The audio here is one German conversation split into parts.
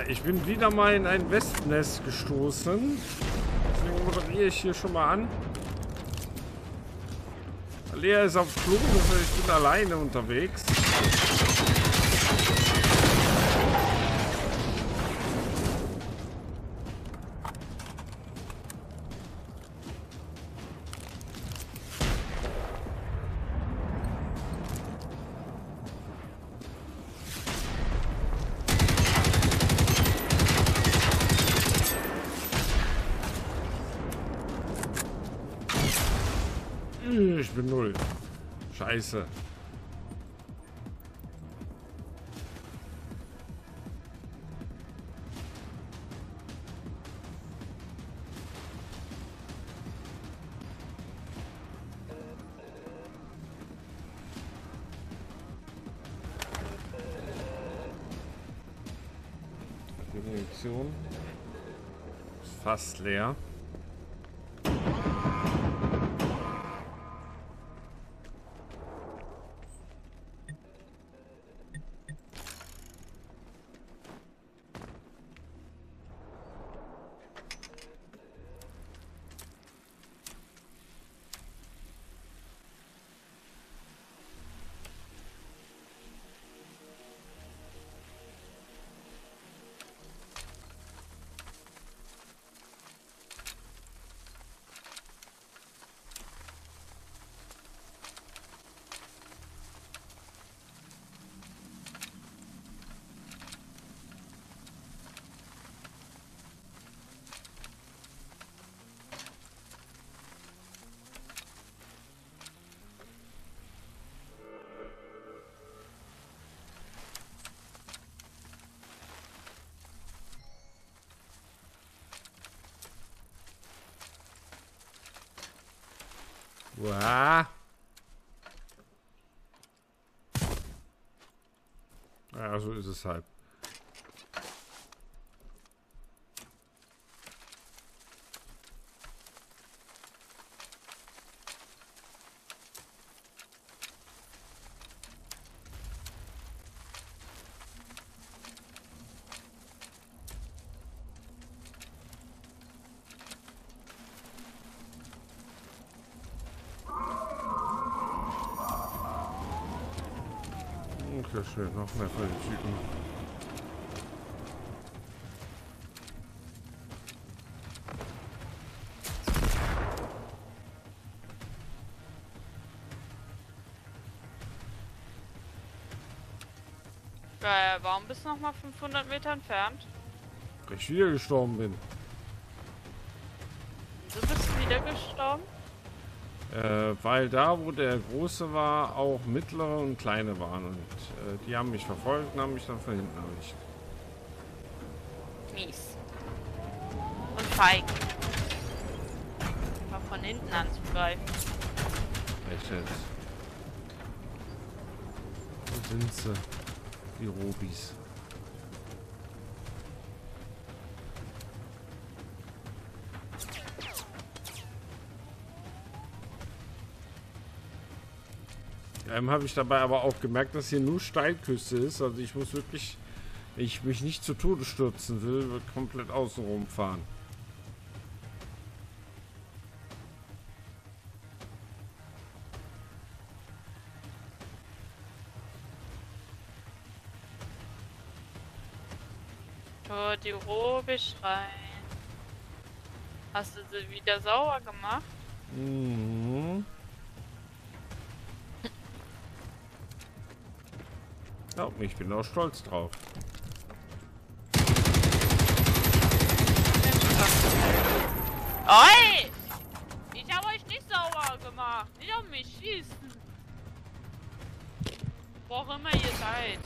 ich bin wieder mal in ein Wespennest gestoßen. Deswegen moderiere ich hier schon mal an. Lea ist auf Klo, das heißt, ich bin alleine unterwegs. Ich bin 0. Scheiße. Die Munition ist fast leer. Uah. Ja, so ist es halt. Okay, schön, noch mehr von den Typen. Warum bist du noch mal 500 Meter entfernt? Weil ich wieder gestorben bin. Du bist wieder gestorben? Weil da, wo der Große war, auch mittlere und kleine waren. Und die haben mich verfolgt und haben mich dann von hinten erwischt. Mies. Und feig. Mal von hinten anzugreifen. Echt jetzt? Wo sind sie? Die Robis. Habe ich dabei aber auch gemerkt, dass hier nur Steilküste ist. Also ich muss wirklich, wenn ich mich nicht zu Tode stürzen will, komplett außen rum fahren. Oh, die Robe schreien. Hast du sie wieder sauer gemacht? Mhm. Ja, ich bin auch stolz drauf. Oi! Ich habe euch nicht sauer gemacht. Nicht auf mich schießen. Wo auch immer ihr seid.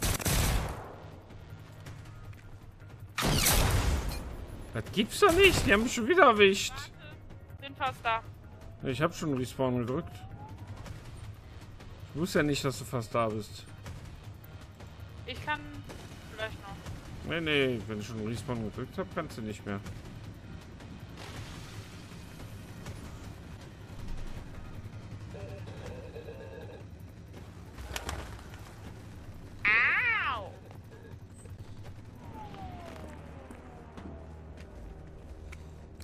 Das gibt's doch nicht. Die haben mich schon wieder erwischt. Warte, bin fast da. Ich habe schon Respawn gedrückt. Ich wusste ja nicht, dass du fast da bist. Ich kann vielleicht noch. Nee, wenn ich schon Respawn gedrückt habe, kannst du nicht mehr. Au!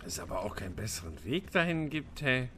Es aber auch keinen besseren Weg dahin gibt, hey.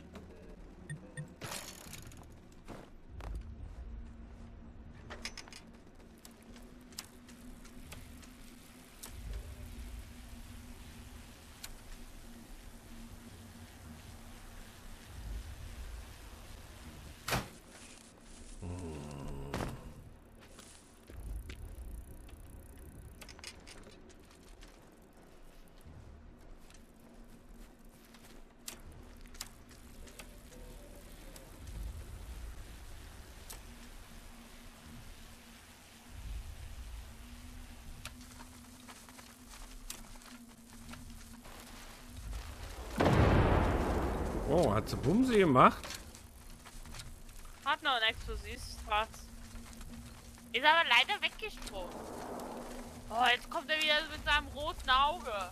Oh, hat sie Bumse gemacht? Hat noch nichts, du siehst was. Ist aber leider weggesprungen. Oh, jetzt kommt er wieder mit seinem roten Auge.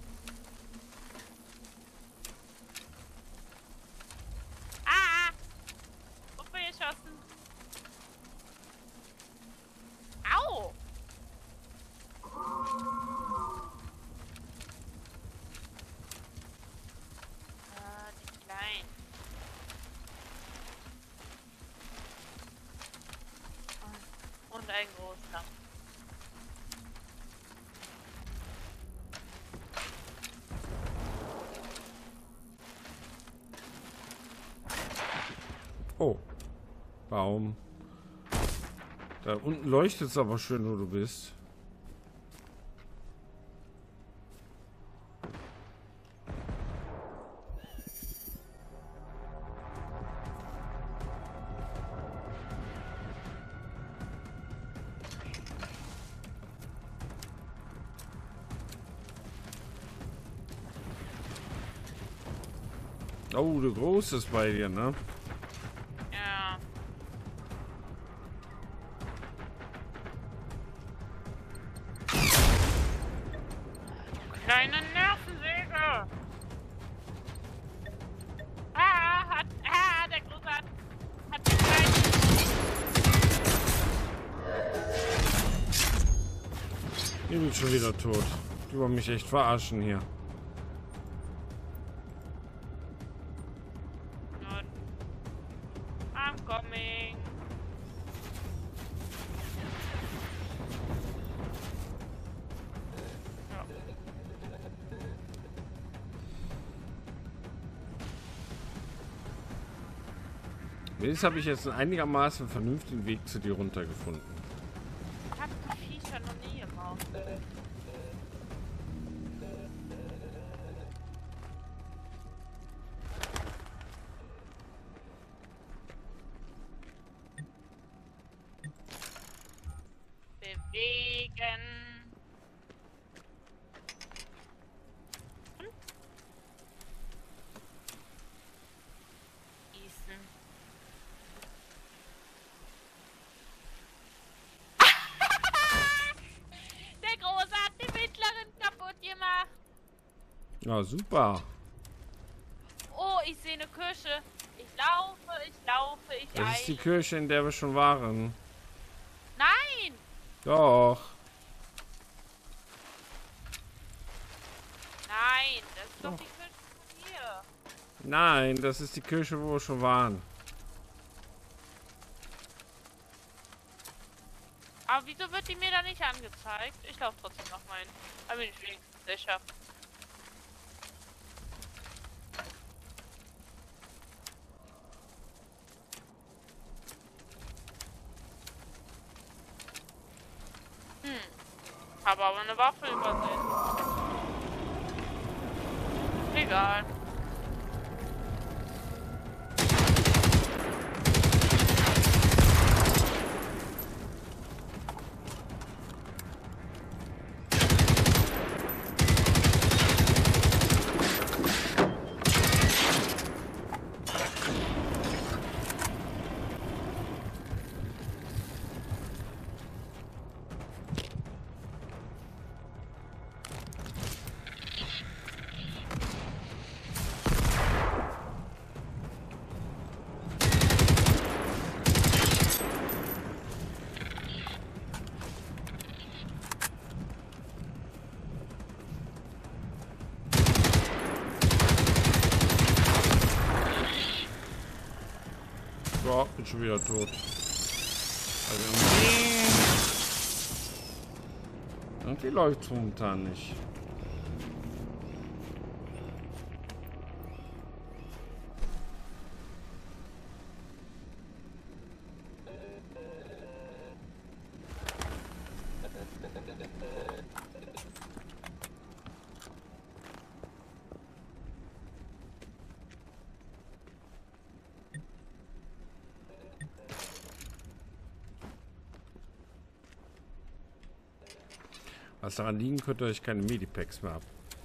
Ah! Puppe geschossen. Au! Die Kleinen. Und ein großer. Oh. Baum. Da unten leuchtet es aber schön, wo du bist. Oh, der Große ist bei dir, ne? Ja. Kleine Nervensäge! Der Große hat den Kleinen. Ich bin schon wieder tot. Die wollen mich echt verarschen hier. I'm coming. Ja. Jetzt habe ich jetzt einen einigermaßen vernünftigen Weg zu dir runtergefunden. Ich hab die Viecher noch nie gemacht. Bewegen. Gießen. Der Große hat die Mittlerin kaputt gemacht. Ja, super. Oh, ich sehe eine Kirche. Ich laufe, ich Das ist die eile. Kirche, in der wir schon waren. Nein! Doch. Nein, das ist doch die Kirche von hier. Nein, das ist die Kirche, wo wir schon waren. Aber wieso wird die mir da nicht angezeigt? Ich laufe trotzdem noch mal hin. Da bin ich wenigstens sicher. Habe aber eine Waffe übersehen. Egal. So, bin schon wieder tot. Also irgendwie läuft es momentan nicht. Was daran liegen könnte, dass ich keine Medipacks mehr habe.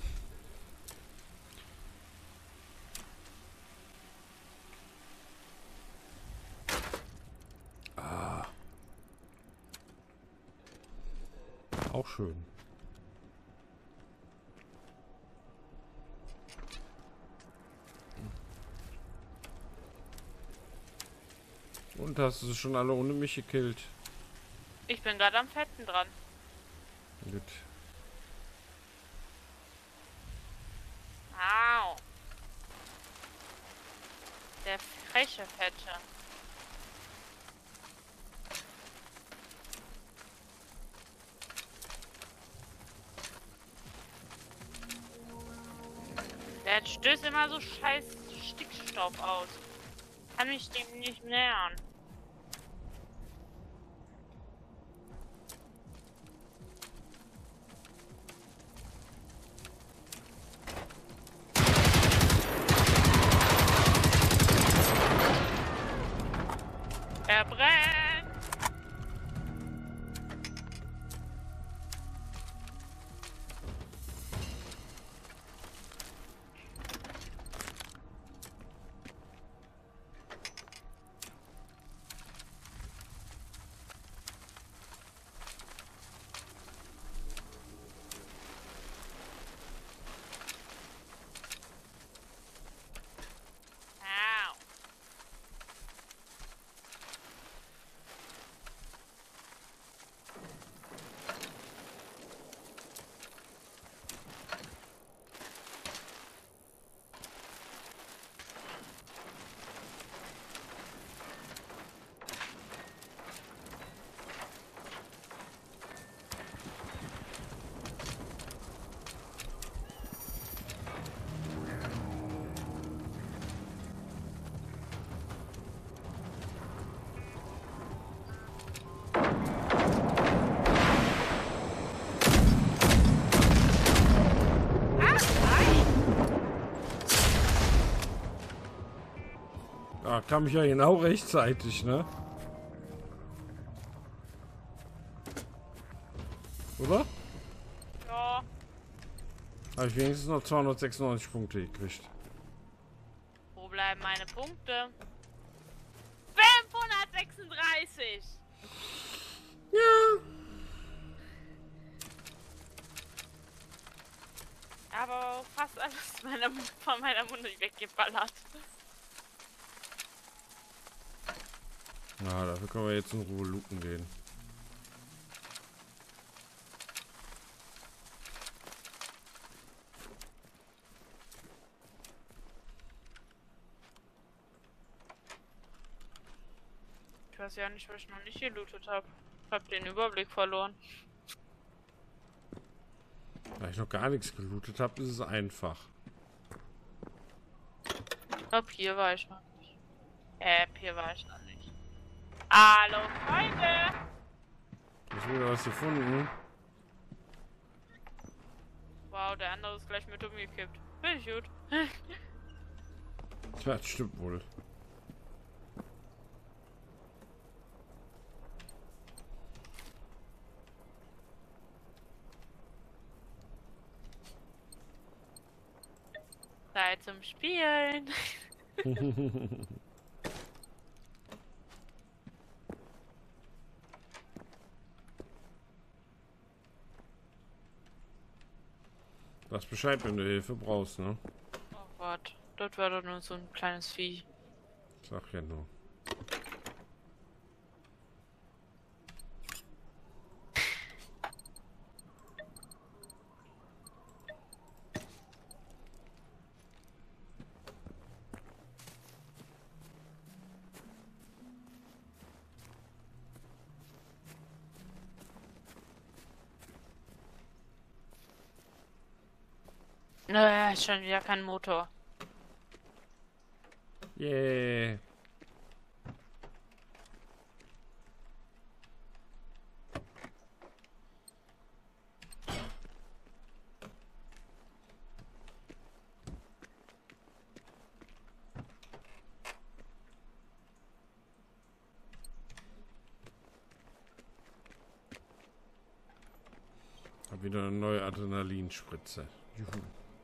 Ah. Auch schön. Und hast du sie schon alle ohne mich gekillt? Ich bin gerade am Fetten dran. Gut. Au. Der freche Fette. Der stößt immer so scheiß Stickstoff aus. Kann mich dem nicht nähern. Er brennt! Au! Da kam ich ja genau rechtzeitig, ne? Oder? Ja. Habe ich wenigstens noch 296 Punkte gekriegt. Wo bleiben meine Punkte? 536! Ja. Aber fast alles von meiner Munde weggeballert. Na, dafür können wir jetzt in Ruhe looten gehen. Ich weiß ja nicht, was ich noch nicht gelootet habe. Ich habe den Überblick verloren. Da ich noch gar nichts gelootet habe, ist es einfach. Ich glaube, hier war ich noch nicht. Hier war ich noch nicht. Hallo, Freunde! Hast du wieder was gefunden? Wow, der andere ist gleich mit umgekippt. Bin ich gut. Ja, das stimmt wohl. Zeit zum Spielen. Sag Bescheid, wenn du Hilfe brauchst, ne? Oh Gott, dort war doch nur so ein kleines Vieh. Sag ja nur. Naja, schon wieder kein Motor. Yeah. Hab wieder eine neue Adrenalinspritze. Juhu.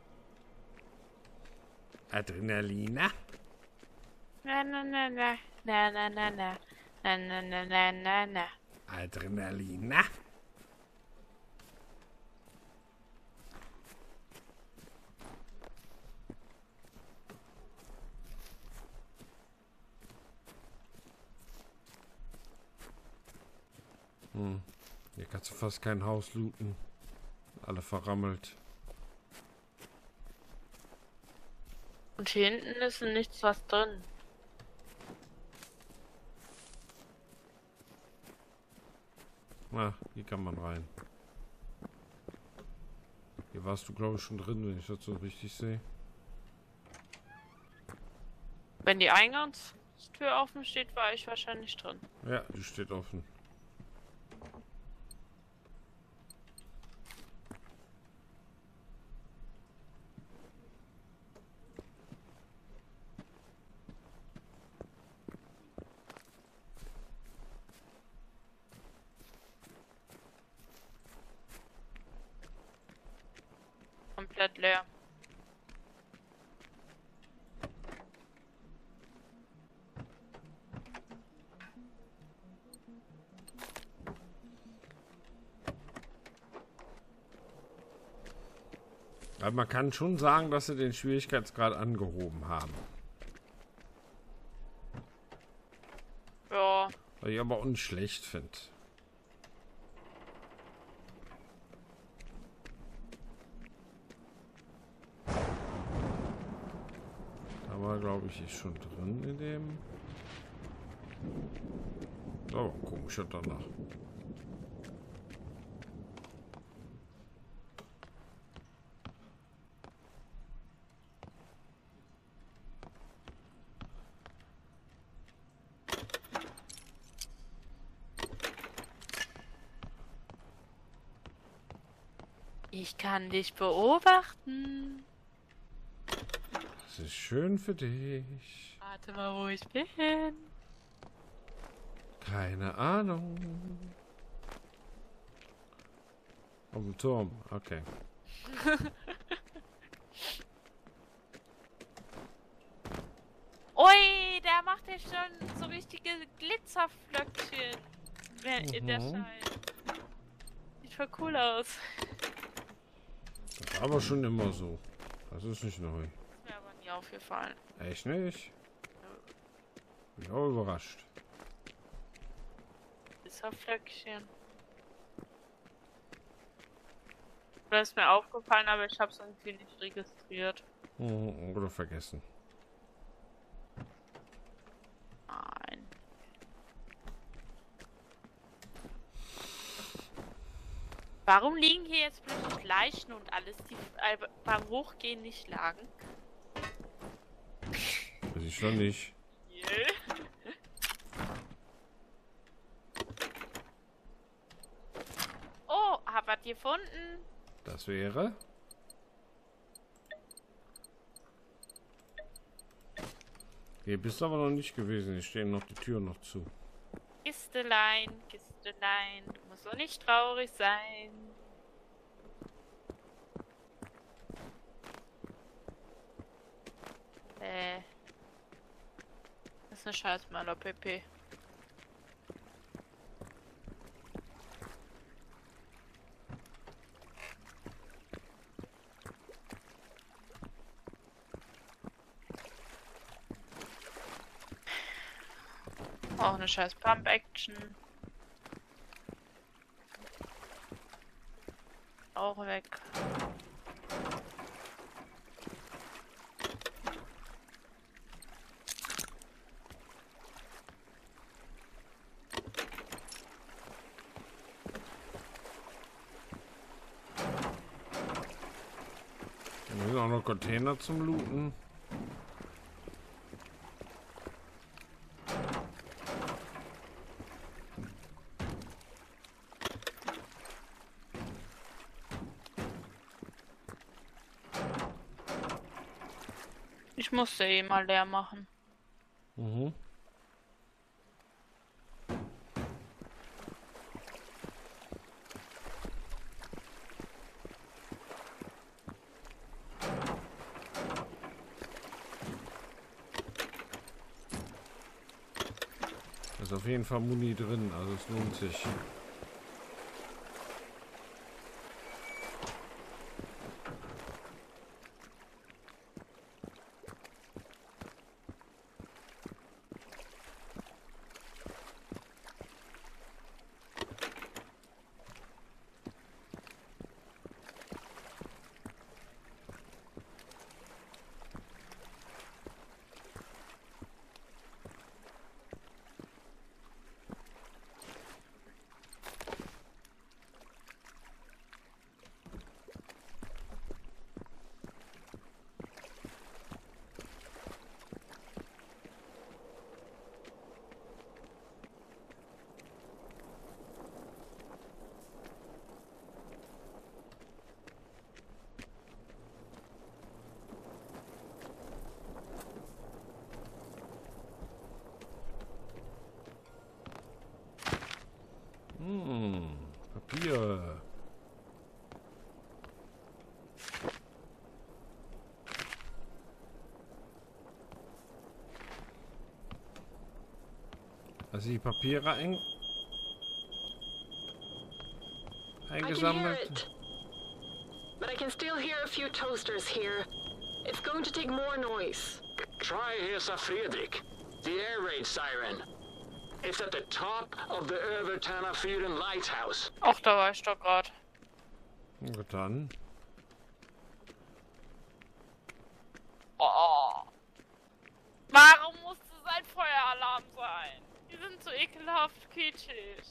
Adrenalina? Na, na, na, na. Na, na, na, na. Na, na, na, na, na, na. Adrenalina? Hier kannst du fast kein Haus looten. Alle verrammelt. Und hier hinten ist nichts was drin. Na, hier kann man rein. Hier warst du, glaube ich, schon drin, wenn ich das so richtig sehe. Wenn die Eingangstür offen steht, war ich wahrscheinlich drin. Ja, die steht offen. Komplett leer. Aber man kann schon sagen, dass sie den Schwierigkeitsgrad angehoben haben. Ja. Was ich aber unschlecht finde. Da war, glaube ich schon drin in dem. Oh, komischer danach. Ich kann dich beobachten. Das ist schön für dich. Warte mal, wo ich bin. Keine Ahnung. Auf dem Turm, okay. Ui, der macht ja schon so richtige Glitzerflöckchen. In der Schein. Sieht voll cool aus. Das war aber schon immer so. Das ist nicht neu. Ist mir aber nie aufgefallen. Echt nicht? Bin ich auch überrascht. Glitzerflöckchen. Das ist mir aufgefallen, aber ich habe es irgendwie nicht registriert. Oder vergessen. Nein. Warum liegen hier jetzt plötzlich Leichen und alles, die beim Hochgehen nicht lagen? Weiß ich schon nicht. Oh, hab was gefunden. Das wäre. Hier bist du aber noch nicht gewesen. Hier stehen noch die Türen noch zu. Kistelein, Kistelein, du musst doch nicht traurig sein. Das ist eine Scheißmaler, PP. Auch eine scheiß Pump-Action. Auch weg. Da ist auch noch Container zum Looten? Ich musste eh mal leer machen. Mhm. Da ist auf jeden Fall Muni drin, also es lohnt sich. Papier. Also die Papiere eingesammelt. But I can still hear a few toasters here. It's going to take more noise. Try Hesa Fredrik, the air raid siren. It's at the top of the Övertana Fyren lighthouse. Ach, da war ich doch gerade. Gut dann. Oh. Warum muss es ein Feueralarm sein? Die sind so ekelhaft kitschig.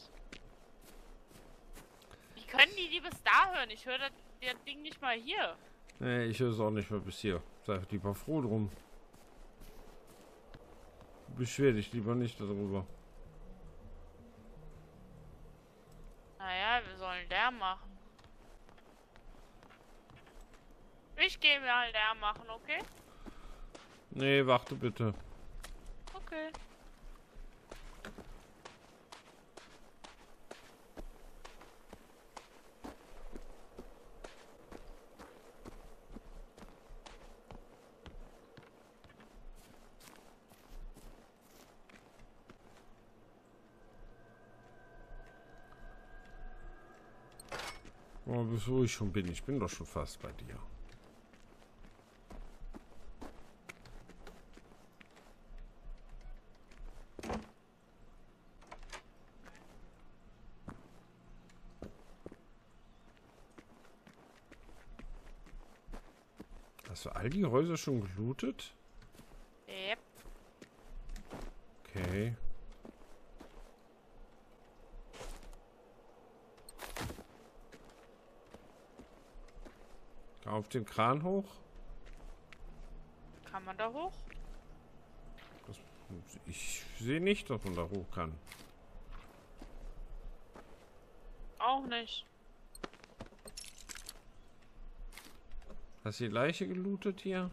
Wie können die bis da hören? Ich höre das Ding nicht mal hier. Nee, ich höre es auch nicht mehr bis hier. Sei lieber froh drum. Beschwer dich lieber nicht darüber. Naja, wir sollen Lärm machen. Ich gehe mal Lärm machen, okay? Nee, warte bitte. Okay. Oh, wieso ich schon bin? Ich bin doch schon fast bei dir. Hast du all die Häuser schon gelootet? Yep. Okay. Auf den Kran hoch? Kann man da hoch? Ich sehe nicht, dass man da hoch kann. Auch nicht. Hast du die Leiche gelootet hier?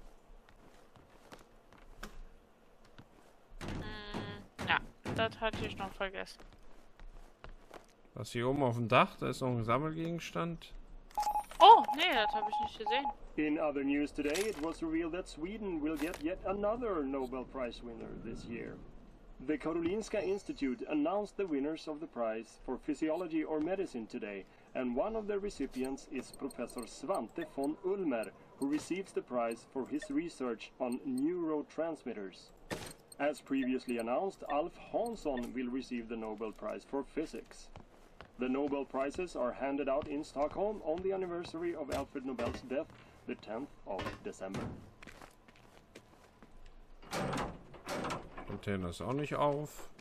Ja, das hatte ich noch vergessen. Was hier oben auf dem Dach? Da ist noch ein Sammelgegenstand. Oh, nee, das habe ich nicht gesehen. In other news today, it was revealed that Sweden will get yet another Nobel Prize winner this year. The Karolinska Institute announced the winners of the prize for physiology or medicine today, and one of the recipients is Professor Svante von Ulmer, who receives the prize for his research on neurotransmitters. As previously announced, Alf Hansson will receive the Nobel Prize for Physics. The Nobel Prizes are handed out in Stockholm on the anniversary of Alfred Nobel's death, the 10th of December. Container ist auch nicht auf.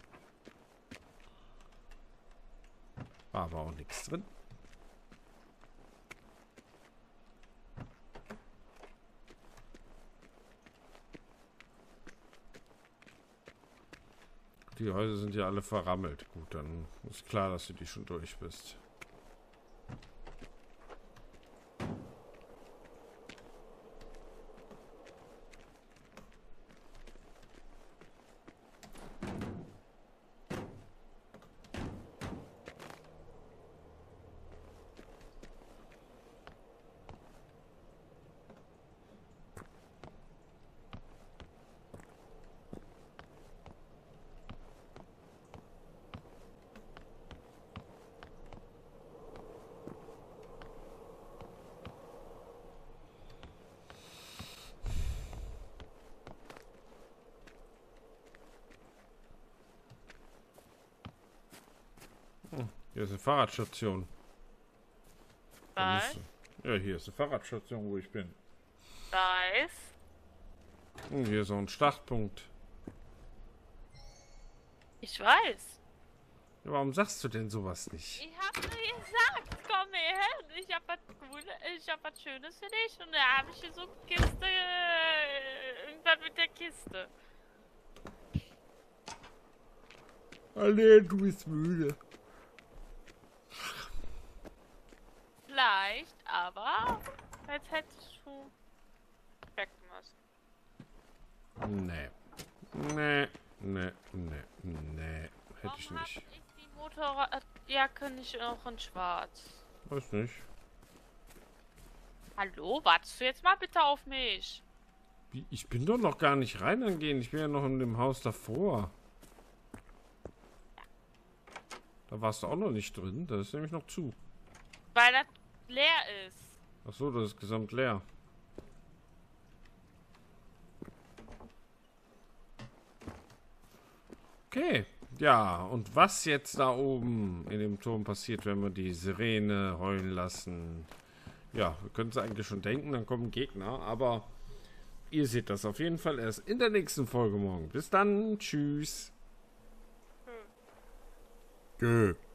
War aber auch nichts drin. Die Häuser sind ja alle verrammelt. Gut, dann ist klar, dass du die schon durch bist. Hier ist eine Fahrradstation. Was? Ja, hier ist eine Fahrradstation, wo ich bin. Nice. Hier ist auch ein Startpunkt. Ich weiß. Ja, warum sagst du denn sowas nicht? Ich hab dir gesagt, komm her. Ich hab was Cooles, ich hab was Schönes für dich. Und da habe ich hier so eine Kiste. Irgendwas mit der Kiste. Alle, du bist müde. Vielleicht, aber jetzt hättest du weg müssen. Nee. Hätte ich Warum nicht. hab ich die Motorradjacke nicht auch in schwarz? Weiß nicht. Hallo, wartest du jetzt mal bitte auf mich? Wie? Ich bin doch noch gar nicht reingehen. Ich bin ja noch in dem Haus davor. Da warst du auch noch nicht drin. Da ist nämlich noch zu. Weil das leer ist. Ach so, das ist gesamt leer. Okay. Ja, und was jetzt da oben in dem Turm passiert, wenn wir die Sirene heulen lassen? Ja, wir können es eigentlich schon denken, dann kommen Gegner, aber ihr seht das auf jeden Fall erst in der nächsten Folge morgen. Bis dann, tschüss. Gö.